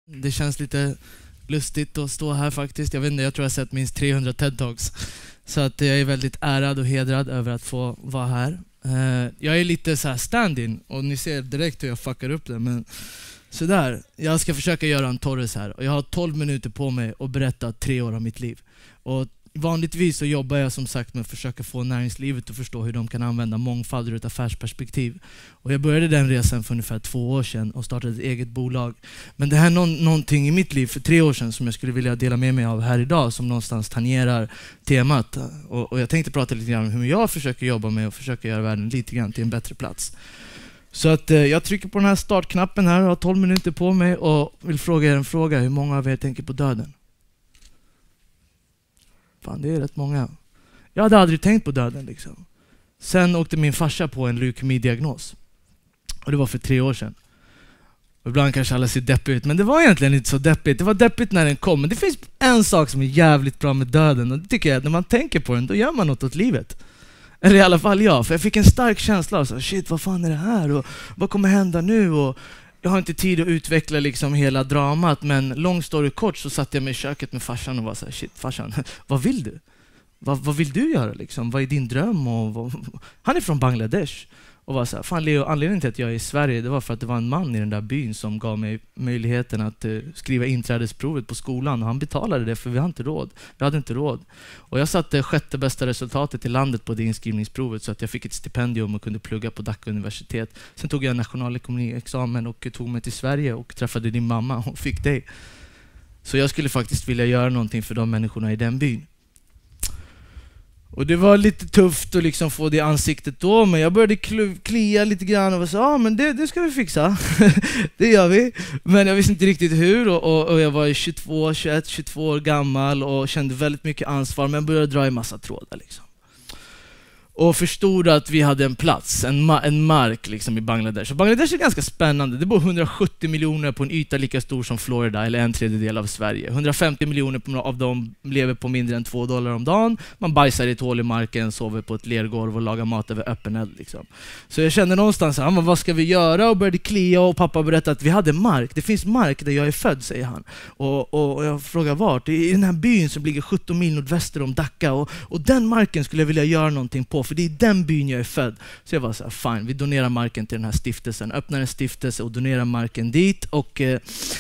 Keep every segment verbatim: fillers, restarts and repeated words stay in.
Det känns lite lustigt att stå här faktiskt. Jag vet inte, jag tror jag har sett minst trehundra TED-talks. Så att jag är väldigt ärad och hedrad över att få vara här. Uh, jag är lite så här stand-in och ni ser direkt hur jag fuckar upp det. Men sådär, jag ska försöka göra en Torres här. Och jag har tolv minuter på mig att berätta tre år av mitt liv. Och vanligtvis så jobbar jag som sagt med att försöka få näringslivet att förstå hur de kan använda mångfald ur ett affärsperspektiv. Och jag började den resan för ungefär två år sedan och startade ett eget bolag. Men det här är någon, någonting i mitt liv för tre år sedan som jag skulle vilja dela med mig av här idag, som någonstans tangerar temat. Och, och jag tänkte prata lite grann om hur jag försöker jobba med och försöka göra världen lite grann till en bättre plats. Så att eh, jag trycker på den här startknappen här och har tolv minuter på mig och vill fråga er en fråga. Hur många av er tänker på döden? Fan, det är rätt många. Jag hade aldrig tänkt på döden liksom. Sen åkte min farsa på en leukemi-diagnos. Och det var för tre år sedan. Och ibland kanske alla ser deppigt ut, men det var egentligen inte så deppigt. Det var deppigt när den kom. Men det finns en sak som är jävligt bra med döden. Och det tycker jag att när man tänker på den, då gör man något åt livet. Eller i alla fall jag. För jag fick en stark känsla av så, shit, vad fan är det här? Och vad kommer hända nu? Och jag har inte tid att utveckla liksom hela dramat, men lång story kort så satt jag mig i köket med farsan och var så här, shit farsan, vad vill du? Vad, vad vill du göra liksom? Vad är din dröm? Och vad... Han är från Bangladesh och var så här, fan Leo, anledningen till att jag är i Sverige, det var för att det var en man i den där byn som gav mig möjligheten att uh, skriva inträdesprovet på skolan, och han betalade det för vi hade inte råd. Vi hade inte råd. Och jag satte sjätte bästa resultatet i landet på det inskrivningsprovet så att jag fick ett stipendium och kunde plugga på Dhaka universitet. Sen tog jag nationalekonomiexamen och tog mig till Sverige och träffade din mamma och fick dig. Så jag skulle faktiskt vilja göra någonting för de människorna i den byn. Och det var lite tufft att liksom få det i ansiktet då, men jag började klia lite grann och var så, ja ah, men det, det ska vi fixa. Det gör vi. Men jag visste inte riktigt hur, och, och, och jag var tjugotvå, tjugoett, tjugotvå år gammal och kände väldigt mycket ansvar, men jag började dra i massa trådar liksom. Och förstod att vi hade en plats, en, ma- en mark liksom i Bangladesh. Och Bangladesh är ganska spännande. Det bor hundrasjuttio miljoner på en yta lika stor som Florida, eller en tredjedel av Sverige. hundrafemtio miljoner av dem lever på mindre än två dollar om dagen. Man bajsar i ett hål i marken, sover på ett lergolv och lagar mat över öppen eld liksom. Så jag kände någonstans, ah, men vad ska vi göra? Och började klia, och pappa berättade att vi hade mark. Det finns mark där jag är född, säger han. Och, och, och jag frågar vart? I den här byn som ligger sjutton mil nordväster om Dhaka. Och, och den marken skulle jag vilja göra någonting på, för det är den byn jag är född. Så jag var så här, fine, vi donerar marken till den här stiftelsen. Öppnar en stiftelse och donerar marken dit. Och eh,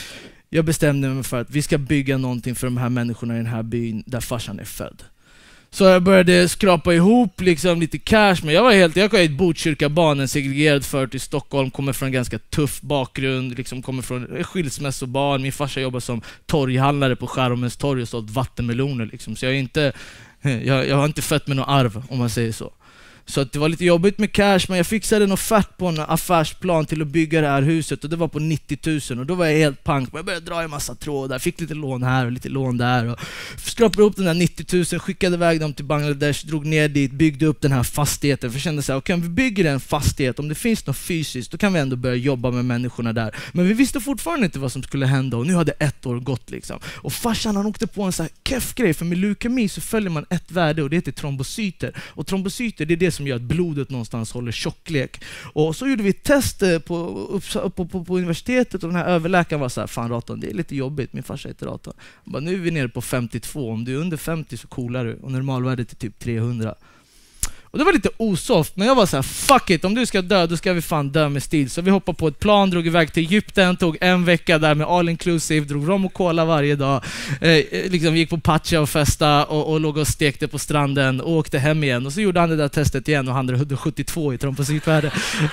jag bestämde mig för att vi ska bygga någonting för de här människorna i den här byn där farsan är född. Så jag började skrapa ihop liksom lite cash, men jag var helt, jag är ett Botkyrkabarn, en segregerad förort i Stockholm, kommer från en ganska tuff bakgrund, liksom kommer från skilsmässobarn. Min farsa jobbar som torghandlare på Skärholmens torg och sålt vattenmeloner liksom. Så jag är inte, jag, jag har inte fött med något arv, om man säger så. Så att det var lite jobbigt med cash, men jag fixade en offert på en affärsplan till att bygga det här huset, och det var på nittio tusen, och då var jag helt pank. Jag började dra i massa trådar, fick lite lån här och lite lån där och skrapade upp den där nittio tusen, skickade iväg dem till Bangladesh, drog ner dit, byggde upp den här fastigheten. För jag kände så här, okej, om vi bygger en fastighet, om det finns något fysiskt, då kan vi ändå börja jobba med människorna där. Men vi visste fortfarande inte vad som skulle hända, och nu hade ett år gått liksom. Och farsan, han åkte på en så här keff grej, för med leukemi så följer man ett värde, och det heter trombocyter. Och trombocyter, det är det som gör att blodet någonstans håller tjocklek. Och så gjorde vi ett test på, på, på, på universitetet, och den här överläkaren var så här, fan Raton, det är lite jobbigt, min farsa heter Raton. Bara, nu är vi nere på femtiotvå, om du är under femtio så coolar du, och normalvärdet är typ trehundra. Och det var lite osoft, men jag var så här, fuck it, om du ska dö, då ska vi fan dö med stil. Så vi hoppade på ett plan, drog iväg till Egypten, tog en vecka där med all inclusive, drog rom och cola varje dag. Eh, liksom gick på Pacha och festa och, och låg och stekte på stranden och åkte hem igen. Och så gjorde han det där testet igen, och han hade sjuttiotvå i trombocytvärde.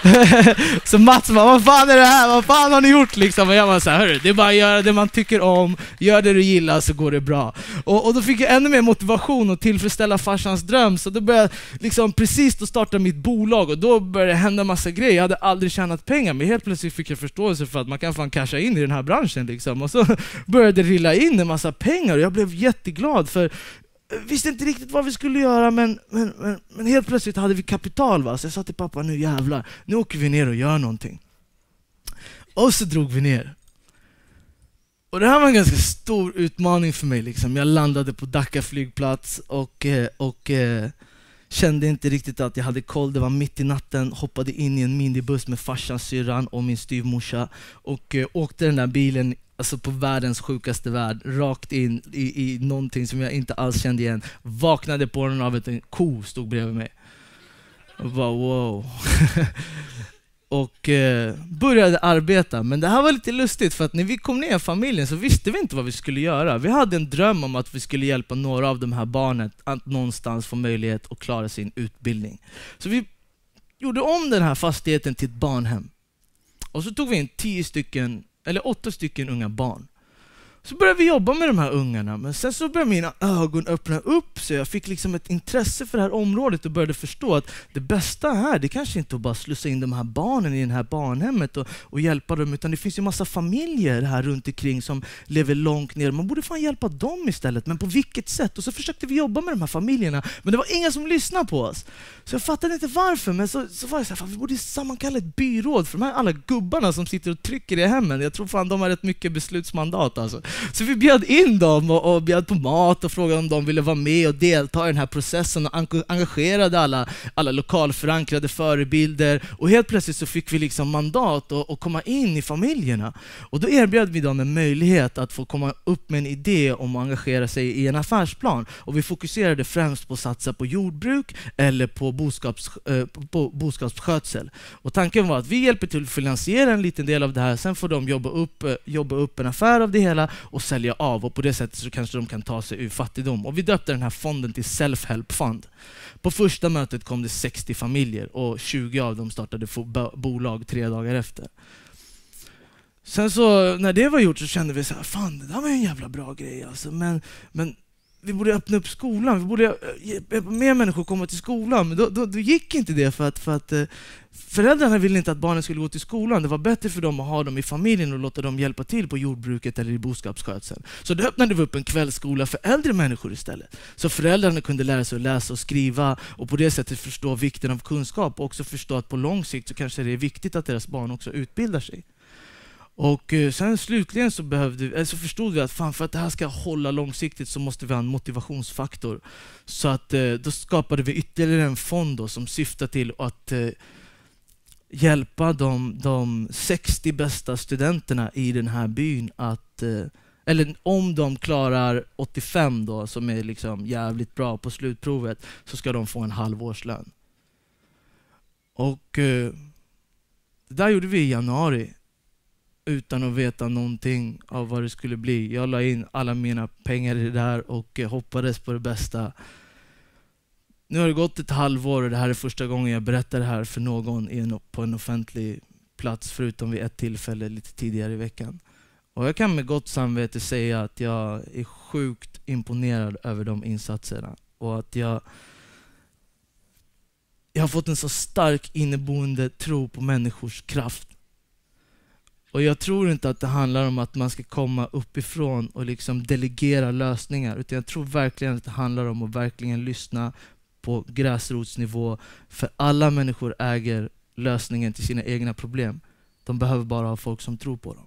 Så Mats bara, vad fan är det här? Vad fan har ni gjort liksom? Och jag var så här, hörru, det är bara att göra det man tycker om, gör det du gillar så går det bra. Och, och då fick jag ännu mer motivation att tillfredsställa farsans dröm, så då började jag liksom precis då startade mitt bolag, och då började det hända massa grejer. Jag hade aldrig tjänat pengar, men helt plötsligt fick jag förståelse för att man kan fan casha in i den här branschen liksom. Och så började det rilla in en massa pengar, och jag blev jätteglad, för jag visste inte riktigt vad vi skulle göra, men, men, men, men helt plötsligt hade vi kapital, va? Så jag sa till pappa, nu jävlar, nu åker vi ner och gör någonting. Och så drog vi ner. Och det här var en ganska stor utmaning för mig liksom. Jag landade på Dhaka flygplats och, och kände inte riktigt att jag hade koll. Det var mitt i natten, hoppade in i en minibuss med farsan, syrran och min styvmorsa och åkte den där bilen alltså på världens sjukaste värld, rakt in i, i någonting som jag inte alls kände igen. Vaknade på den av att en ko stod bredvid mig. Och bara wow. Och eh, började arbeta. Men det här var lite lustigt, för att när vi kom ner i familjen så visste vi inte vad vi skulle göra. Vi hade en dröm om att vi skulle hjälpa några av de här barnen att någonstans få möjlighet att klara sin utbildning. Så vi gjorde om den här fastigheten till ett barnhem. Och så tog vi in tio stycken, eller åtta stycken unga barn. Så började vi jobba med de här ungarna, men sen så började mina ögon öppna upp, så jag fick liksom ett intresse för det här området och började förstå att det bästa här, det kanske inte är att bara slussa in de här barnen i det här barnhemmet och, och hjälpa dem, utan det finns ju massa familjer här runt omkring som lever långt ner. Man borde fan hjälpa dem istället, men på vilket sätt? Och så försökte vi jobba med de här familjerna, men det var ingen som lyssnade på oss. Så jag fattade inte varför, men så, så var jag så här, fan, vi borde sammankalla ett byråd för de här alla gubbarna som sitter och trycker i hemmen. Jag tror fan de har rätt mycket beslutsmandat alltså. Så vi bjöd in dem och, och bjöd på mat och frågade om de ville vara med och delta i den här processen och engagerade alla, alla lokalförankrade förebilder. Och helt plötsligt så fick vi liksom mandat att, att komma in i familjerna. Och då erbjöd vi dem en möjlighet att få komma upp med en idé om att engagera sig i en affärsplan. Och vi fokuserade främst på att satsa på jordbruk eller på, boskaps, eh, på boskapsskötsel. Och tanken var att vi hjälper till att finansiera en liten del av det här. Sen får de jobba upp, jobba upp en affär av det hela och sälja av, och på det sättet så kanske de kan ta sig ur fattigdom. Och vi döpte den här fonden till Self-Help Fund. På första mötet kom det sextio familjer och tjugo av dem startade bolag tre dagar efter. Sen så när det var gjort så kände vi så här, fan det där var ju en jävla bra grej alltså. Men, men vi borde öppna upp skolan, vi borde hjälpa mer människor komma till skolan. Men då, då, då gick inte det för att, för att eh, föräldrarna ville inte att barnen skulle gå till skolan. Det var bättre för dem att ha dem i familjen och låta dem hjälpa till på jordbruket eller i boskapsskötseln. Så då öppnade vi upp en kvällsskola för äldre människor istället. Så föräldrarna kunde lära sig att läsa och skriva och på det sättet förstå vikten av kunskap och också förstå att på lång sikt så kanske det är viktigt att deras barn också utbildar sig. Och sen slutligen så, behövde, eller så förstod vi att fan, för att det här ska hålla långsiktigt så måste vi ha en motivationsfaktor. Så att då skapade vi ytterligare en fond då, som syftar till att eh, hjälpa de, de sextio bästa studenterna i den här byn att, eh, eller om de klarar åttiofem då, som är liksom jävligt bra på slutprovet, så ska de få en halvårslön. Och eh, det där gjorde vi i januari. Utan att veta någonting av vad det skulle bli. Jag la in alla mina pengar i det där och hoppades på det bästa. Nu har det gått ett halvår och det här är första gången jag berättar det här för någon i en, på en offentlig plats, förutom vid ett tillfälle lite tidigare i veckan. Och jag kan med gott samvete säga att jag är sjukt imponerad över de insatserna. Och att jag, jag har fått en så stark inneboende tro på människors kraft. Och jag tror inte att det handlar om att man ska komma uppifrån och liksom delegera lösningar, utan jag tror verkligen att det handlar om att verkligen lyssna på gräsrotsnivå, för alla människor äger lösningen till sina egna problem. De behöver bara ha folk som tror på dem.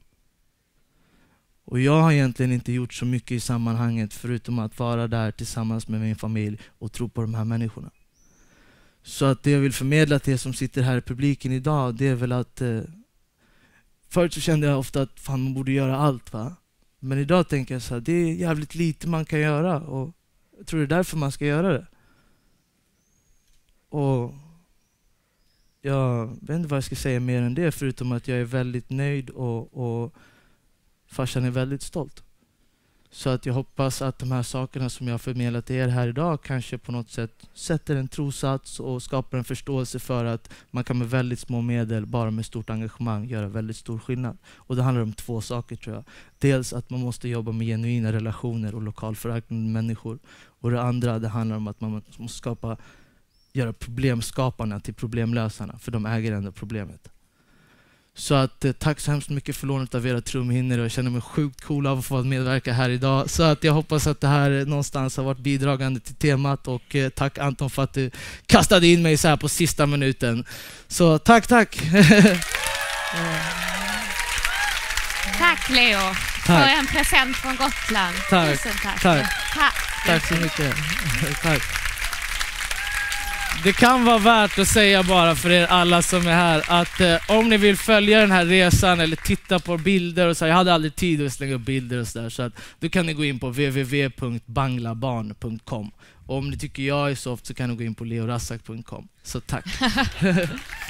Och jag har egentligen inte gjort så mycket i sammanhanget förutom att vara där tillsammans med min familj och tro på de här människorna. Så att det jag vill förmedla till er som sitter här i publiken idag, det är väl att eh, förut så kände jag ofta att fan, man borde göra allt, va? Men idag tänker jag så här, det är jävligt lite man kan göra och jag tror det är därför man ska göra det. Och jag vet inte vad jag ska säga mer än det, förutom att jag är väldigt nöjd och, och farsan är väldigt stolt. Så att jag hoppas att de här sakerna som jag har förmedlat till er här idag kanske på något sätt sätter en trosats och skapar en förståelse för att man kan med väldigt små medel, bara med stort engagemang, göra väldigt stor skillnad. Och det handlar om två saker tror jag. Dels att man måste jobba med genuina relationer och lokalförankrade människor. Och det andra, det handlar om att man måste skapa, göra problemskaparna till problemlösarna, för de äger ändå problemet. Så att, eh, tack så hemskt mycket för lånet av era trumhinnor och jag känner mig sjukt cool av att få medverka här idag. Så att jag hoppas att det här någonstans har varit bidragande till temat och eh, tack Anton för att du kastade in mig så här på sista minuten. Så tack, tack! Tack Leo tack. För en present från Gotland. Tack, Tusen tack. tack. Tack. Tack så mycket. Tack. Det kan vara värt att säga bara för er alla som är här att eh, om ni vill följa den här resan eller titta på bilder och så, jag hade aldrig tid att slänga upp bilder och sådär, så att då kan ni gå in på w w w punkt banglabarn punkt com. Och om ni tycker jag är soft så kan ni gå in på leo rassak punkt com. Så tack.